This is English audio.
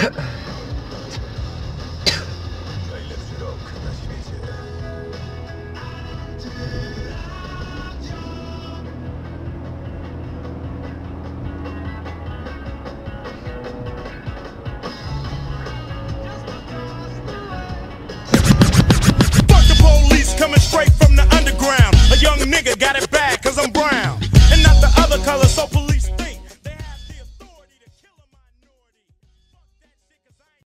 Najlepszy rok na świecie. Fuck the police coming straight from the underground. A young nigga got it